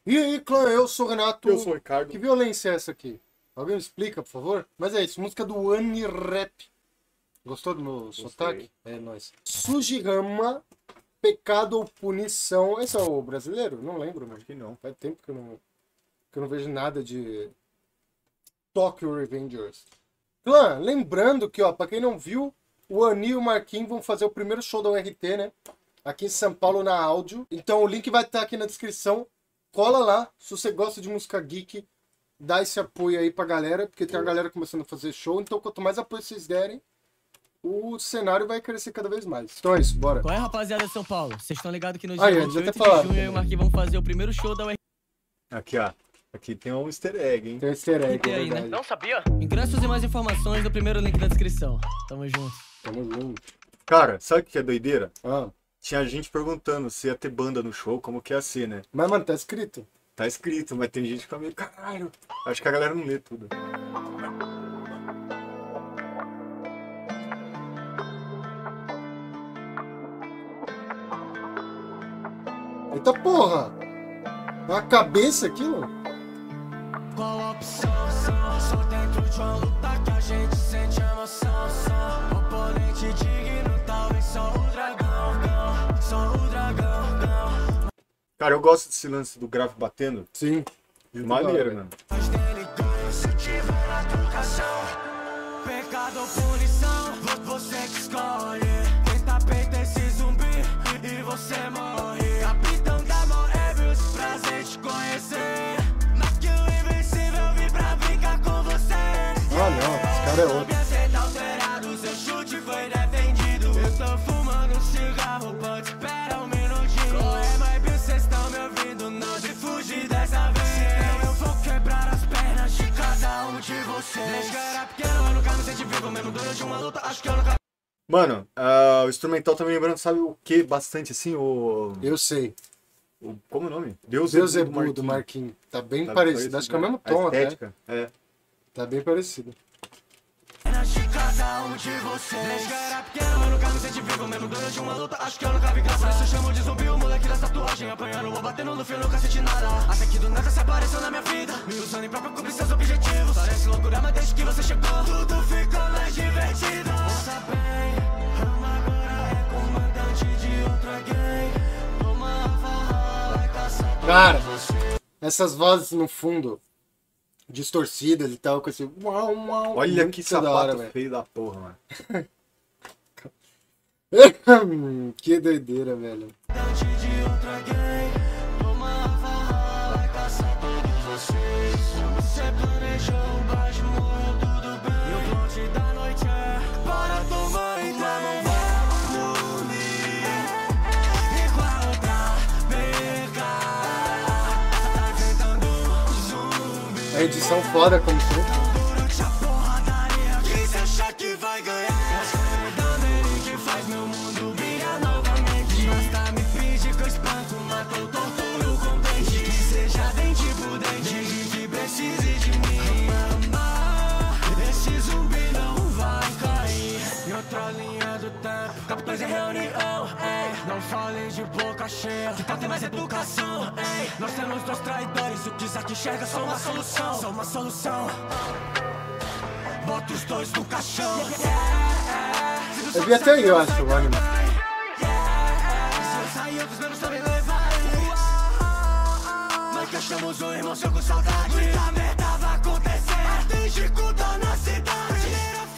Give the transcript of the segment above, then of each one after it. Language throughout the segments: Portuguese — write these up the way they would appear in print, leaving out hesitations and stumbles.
E aí, clã, eu sou o Renato. Eu sou o Ricardo. Que violência é essa aqui? Alguém me explica, por favor? Mas é isso, música do Anirap. Gostou do meu sotaque? É nóis. Sujihama, Pecado ou Punição. Esse é o brasileiro? Não lembro, mano. Acho que não. Faz tempo que eu não vejo nada de Tokyo Revengers. Clã, lembrando que, ó, pra quem não viu, o Ani e o Marquinhos vão fazer o primeiro show da URT, né? Aqui em São Paulo, na áudio. Então o link vai estar aqui na descrição. Cola lá, se você gosta de música geek, dá esse apoio aí pra galera, porque tem a galera começando a fazer show, então quanto mais apoio vocês derem, o cenário vai crescer cada vez mais. Então é isso, bora. Qual é, rapaziada de São Paulo? Vocês estão ligados que no Aí, dia eles já 28 até falaram de junho eu e o Marquinhos vamos fazer o primeiro show da URT Aqui, ó. Aqui tem um easter egg, hein? Tem um easter egg, é aí, né? verdade. Não sabia? Ingressos e mais informações no primeiro link da descrição. Tamo junto. Tamo junto. Cara, sabe o que é doideira? Ah, Tinha gente perguntando se ia ter banda no show, como que ia ser, né? mas, mano, tá escrito. Tá escrito, mas tem gente que fica meio, caralho. Acho que a galera não lê tudo. Eita porra! É uma cabeça aquilo? Qual a opção? Só dentro de uma luta que a gente sente emoção. Oponente digno, talvez só o dragão. Só o dragão. Cara, eu gosto desse lance do grave batendo. Sim. Maneiro, mano. Mas dele ganho se tiver na trocação. Pecado ou punição, você que escolhe. Quem tá peito esse zumbi e você morre. Capitão da Moebius, prazer te conhecer. Naquilo invencível, vim pra brincar com você. Ah, não, esse cara é outro. Você tá alterado, seu chute foi defendido. Eu tô fumando um cigarro, pode esperar um minutinho. Corre, mas vocês estão me ouvindo, não se fugir dessa vez. Senão eu vou quebrar as pernas de cada um de vocês. Desde que eu era pequeno, eu nunca me senti vivo. Mesmo durante uma luta, acho que eu nunca... Mano, o instrumental tá me lembrando, sabe o que bastante assim? Eu sei. Como é o nome? Deus é Bu do Marquinhos. Tá bem Tá parecido. Acho que é o mesmo tom, a até. estética, é. Tá bem parecido. de cada um de vocês. Desde que eu era pequeno, eu nunca me senti vivo. Mesmo durante uma luta, acho que eu nunca vi graça. Por isso eu chamo de zumbi, o moleque das tatuagens. Apanhando ou batendo no fio, nunca senti nada. Até que do nada se apareceu na minha vida, me usando em próprio cobrir seus objetivos. Parece loucura, mas desde que você chegou, tudo ficou mais divertido. Ouça bem, Rama agora é comandante de outra gang. Toma farra, vai caçar Cara, essas vozes no fundo, distorcidas e tal, com esse uau, uau. Olha muito que da sapato hora, velho. feio da porra, mano. Que doideira, velho. de outra gang. Toma farra, vai caçar todos vocês. Você planejou um baixo, morreu tudo bem. E o plot da noite é bora tomar ideia. Não vai dormir igual outra pegada. Tá inventando zumbi. A edição foda, como sempre. Durante a porradaria, quem cê acha que vai ganhar? Dando ele que faz meu mundo brilhar novamente. Basta me pedir que eu espanto, mato, torturo com dente. Que seja dente por dente, que precise de mim. Esse zumbi não vai cair. Em outra linha do tempo, capitães em reunião, ei. Não falem de boca cheia, que tem mais educação, ei. Nós temos dois traidores, o que Isaac enxerga só uma solução. Só uma solução. Bota os dois no caixão. Eu vi até aí, eu acho, o anime. Se eu sair, outros menos também levarem. Nós que achamos um irmão seu com saudade. Muita merda vai acontecer. Atinge com dor na cidade.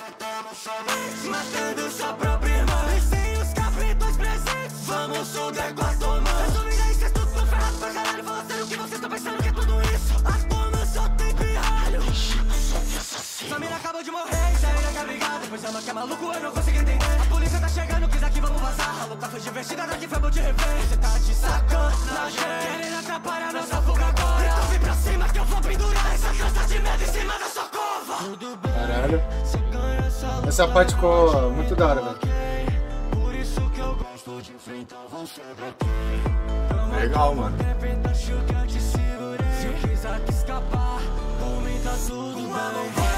Matando sua própria irmã. E sem os capitães presentes, vamos soltar com a tua mão. Resumindo aí, cês tudo tão ferrado pra caralho. Fala sério o que vocês tão pensando que é tudo isso. A turma só tem pirralho. Sua mina acabou de morrer, já ainda quer brigar. Depois ama que é maluco, eu não consigo entender. A polícia tá chegando, quis aqui, vamos vazar. A luta foi divertida, daqui foi bom de rever. Você tá de sacanagem, querendo atrapalhar nossa fuga agora. Então vem pra cima que eu vou pendurar essa cansa de medo em cima da sua cova. Tudo bem, Caralho. você ganha essa luta. Essa parte ficou muito da hora, velho. Por isso que eu gosto de enfrentar você pra quem. Legal, mano. Acho que eu te segurei. Se eu quiser que escapar, por mim tá tudo bem.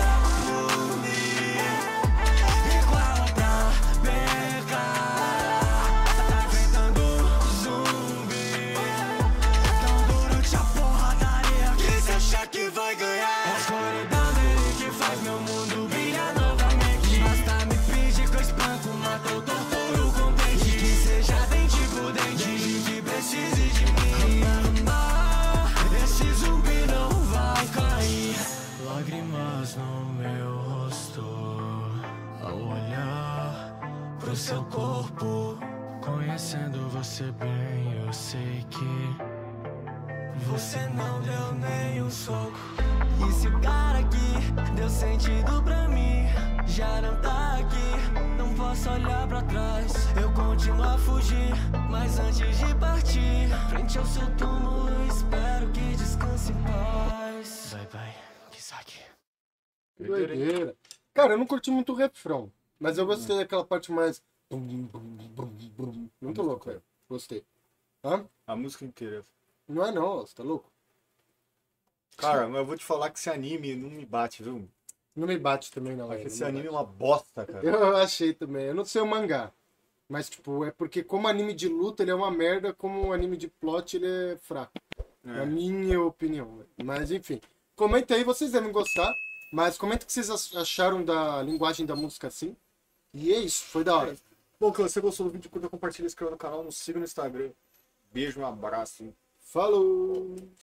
Igual outra pegada. Tá inventando zumbi. Então durante a porra Você não deu nem um soco. E se o cara aqui deu sentido pra mim, já não tá aqui, não posso olhar pra trás. Eu continuo a fugir, mas antes de partir, frente ao seu túmulo, espero que descanse em paz. Bye bye, Kisaki. Que doideira. Cara, eu não curti muito o refrão, mas eu gostei daquela parte mais... Muito louco, velho. Gostei. Hã? A música inteira. Não é não, você tá louco? Cara, mas eu vou te falar que esse anime não me bate, viu? Não me bate também, não. Acho que velho, esse não me anime é bate. uma bosta, cara. Eu achei também. Eu não sei o mangá. Mas, tipo, é porque como anime de luta ele é uma merda, como um anime de plot ele é fraco. Na minha opinião. Velho. Mas, enfim. Comenta aí, vocês devem gostar. Mas comenta o que vocês acharam da linguagem da música assim. E é isso, foi da hora. Bom, se você gostou do vídeo, curta, compartilha, inscreva no canal, nos siga no Instagram. Beijo, um abraço. Falou!